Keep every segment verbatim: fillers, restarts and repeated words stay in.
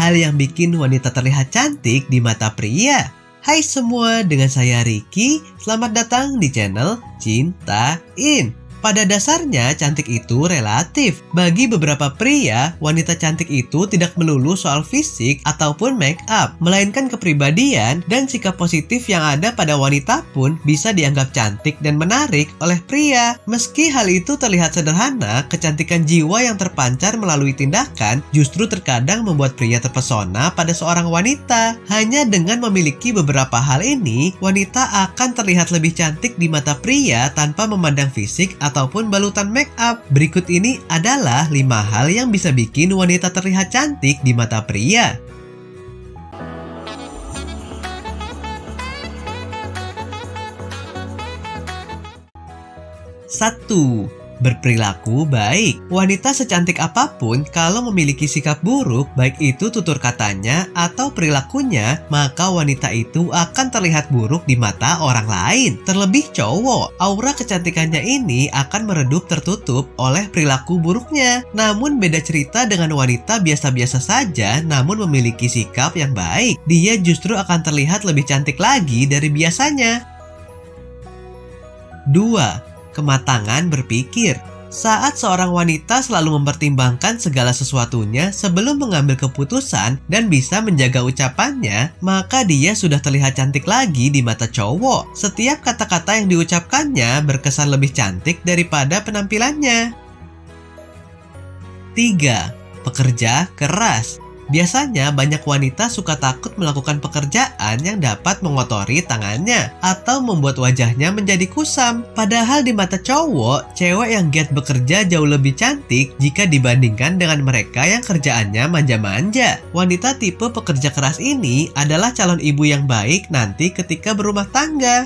hal yang bikin wanita terlihat cantik di mata pria. Hai semua, dengan saya Ricky. Selamat datang di channel Cintain. Pada dasarnya, cantik itu relatif. Bagi beberapa pria, wanita cantik itu tidak melulu soal fisik ataupun make up, melainkan kepribadian dan sikap positif yang ada pada wanita pun bisa dianggap cantik dan menarik oleh pria. Meski hal itu terlihat sederhana, kecantikan jiwa yang terpancar melalui tindakan justru terkadang membuat pria terpesona pada seorang wanita. Hanya dengan memiliki beberapa hal ini, wanita akan terlihat lebih cantik di mata pria tanpa memandang fisik ataupun balutan make up. Berikut ini adalah lima hal yang bisa bikin wanita terlihat cantik di mata pria. satu. Berperilaku baik. Wanita secantik apapun, kalau memiliki sikap buruk, baik itu tutur katanya atau perilakunya, maka wanita itu akan terlihat buruk di mata orang lain. Terlebih cowok, aura kecantikannya ini akan meredup tertutup oleh perilaku buruknya. Namun beda cerita dengan wanita biasa-biasa saja namun memiliki sikap yang baik. Dia justru akan terlihat lebih cantik lagi dari biasanya. dua. Kematangan berpikir. Saat seorang wanita selalu mempertimbangkan segala sesuatunya sebelum mengambil keputusan dan bisa menjaga ucapannya, maka dia sudah terlihat cantik lagi di mata cowok. Setiap kata-kata yang diucapkannya berkesan lebih cantik daripada penampilannya. tiga. Pekerja keras. Biasanya banyak wanita suka takut melakukan pekerjaan yang dapat mengotori tangannya atau membuat wajahnya menjadi kusam. Padahal di mata cowok, cewek yang giat bekerja jauh lebih cantik jika dibandingkan dengan mereka yang kerjaannya manja-manja. Wanita tipe pekerja keras ini adalah calon ibu yang baik nanti ketika berumah tangga.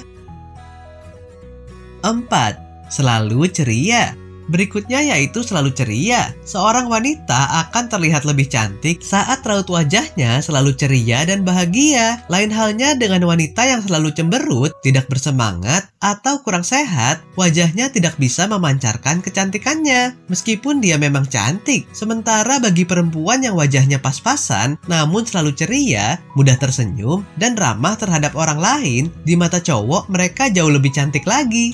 empat. Selalu ceria. Berikutnya yaitu selalu ceria. Seorang wanita akan terlihat lebih cantik saat raut wajahnya selalu ceria dan bahagia. Lain halnya dengan wanita yang selalu cemberut, tidak bersemangat, atau kurang sehat, wajahnya tidak bisa memancarkan kecantikannya. Meskipun dia memang cantik, sementara bagi perempuan yang wajahnya pas-pasan, namun selalu ceria, mudah tersenyum, dan ramah terhadap orang lain, di mata cowok mereka jauh lebih cantik lagi.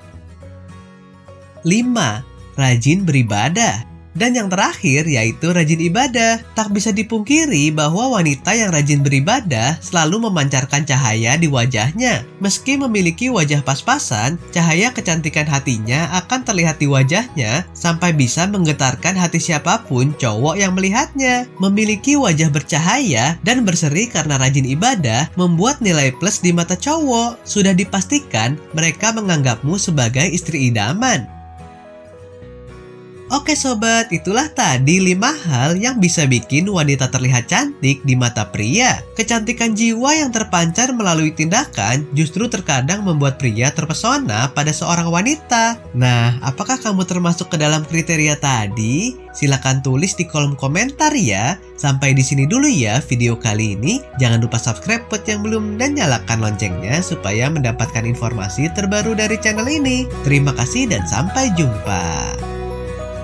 lima. Rajin beribadah. Dan yang terakhir yaitu rajin ibadah. Tak bisa dipungkiri bahwa wanita yang rajin beribadah selalu memancarkan cahaya di wajahnya. Meski memiliki wajah pas-pasan, cahaya kecantikan hatinya akan terlihat di wajahnya sampai bisa menggetarkan hati siapapun cowok yang melihatnya. Memiliki wajah bercahaya dan berseri karena rajin ibadah membuat nilai plus di mata cowok. Sudah dipastikan mereka menganggapmu sebagai istri idaman. Oke sobat, itulah tadi lima hal yang bisa bikin wanita terlihat cantik di mata pria. Kecantikan jiwa yang terpancar melalui tindakan justru terkadang membuat pria terpesona pada seorang wanita. Nah, apakah kamu termasuk ke dalam kriteria tadi? Silahkan tulis di kolom komentar ya. Sampai di sini dulu ya video kali ini. Jangan lupa subscribe buat yang belum dan nyalakan loncengnya supaya mendapatkan informasi terbaru dari channel ini. Terima kasih dan sampai jumpa.